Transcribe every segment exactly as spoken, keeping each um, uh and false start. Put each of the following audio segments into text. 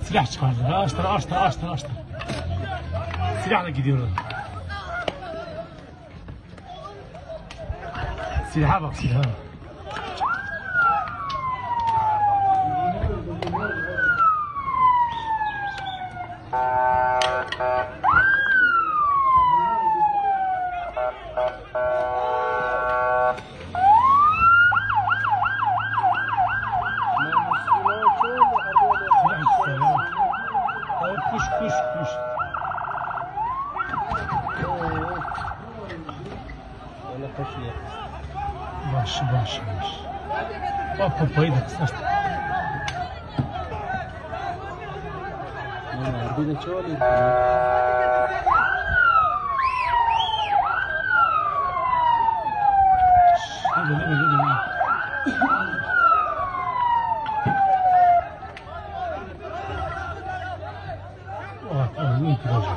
Silah çıkardı. Açtır, açtır, açtır, açtır. Silahla gidiyorlar. Silaha bak, silaha. Kuş, kuş, kuş. Başı, başı, başı. Bak popayı da kısarsın. Bir de çoğalı. Hadi, hadi, hadi, hadi. Bak, onu itiracak.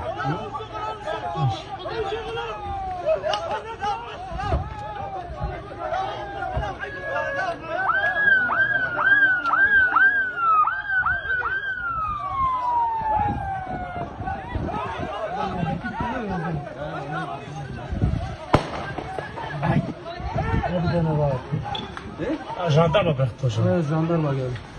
Jandarma bıraktı hocam. Evet, jandarma geldi.